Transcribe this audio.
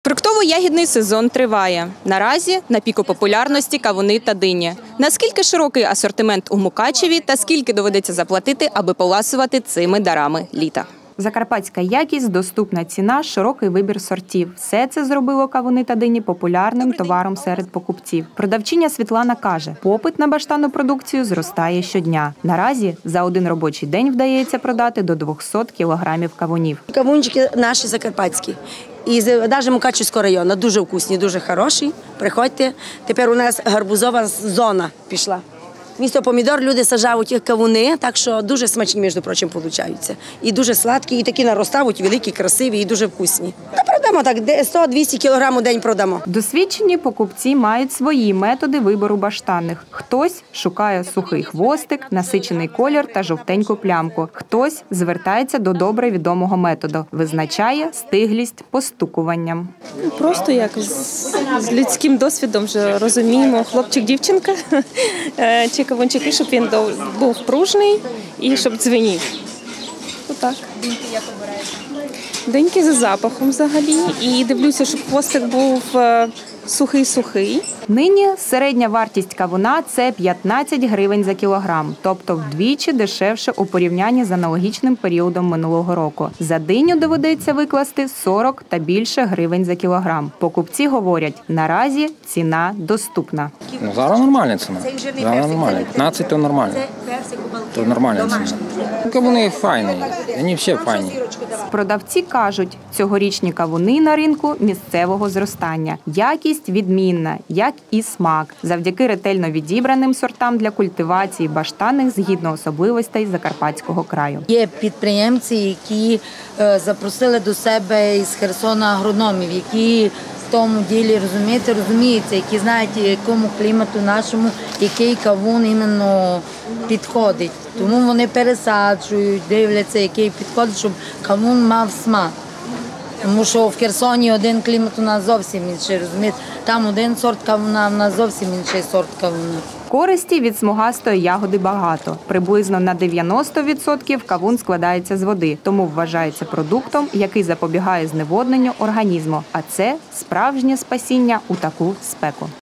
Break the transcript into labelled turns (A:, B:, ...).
A: Фруктово-ягідний сезон триває. Наразі на піку популярності кавуни та дині. Наскільки широкий асортимент у Мукачеві та скільки доведеться заплатити, аби поласувати цими дарами літа?
B: Закарпатська якість, доступна ціна, широкий вибір сортів. Все це зробило кавуни та дині популярним товаром серед покупців. Продавчиня Світлана каже, попит на баштанну продукцію зростає щодня. Наразі за один робочий день вдається продати до 200 кілограмів кавунів.
C: Кавунчики наші закарпатські. І навіть Мукачевського району дуже вкусні, дуже хороші. Приходьте. Тепер у нас гарбузова зона пішла. Місто помідор, люди саджають їх кавуни, так що дуже смачні, між прочим, получаються. І дуже сладкі, і такі наростають, великі, красиві і дуже вкусні. Та продамо так, 100-200 кілограм у день продамо.
B: Досвідчені покупці мають свої методи вибору баштанних. Хтось шукає сухий хвостик, насичений колір та жовтеньку плямку. Хтось звертається до добре відомого методу. Визначає стиглість постукуванням.
D: Просто як з людським досвідом вже розуміємо, хлопчик-дівчинка, чи кавунчики, щоб він був пружний і щоб дзвенів. Отак. Диньки як обираєте? Диньки за запахом взагалі. І дивлюся, щоб хвостик був сухий-сухий.
B: Нині середня вартість кавуна – це 15 гривень за кілограм, тобто вдвічі дешевше у порівнянні з аналогічним періодом минулого року. За диню доведеться викласти 40 та більше гривень за кілограм. Покупці говорять, наразі ціна доступна.
E: Зараз нормальна ціна. Зараз нормальна. 15 – то нормально. То нормальна ціна. Кавуни файні, вони всі файні.
B: Продавці кажуть, цьогорічні кавуни на ринку місцевого зростання. Якість відмінна, як і смак, завдяки ретельно відібраним сортам для культивації баштанних згідно особливостей Закарпатського краю.
F: Є підприємці, які запросили до себе із Херсона агрономів, які в тому ділі розуміються, які знають, якому клімату нашому, який кавун іменно підходить. Тому вони пересаджують, дивляться, який підходить, щоб кавун мав смак. Тому що в Херсоні один клімат у нас зовсім інший, розумієте? Там один сорт кавуна, у нас зовсім інший сорт кавуна.
B: Користі від смугастої ягоди багато. Приблизно на 90% кавун складається з води, тому вважається продуктом, який запобігає зневодненню організму. А це справжнє спасіння у таку спеку.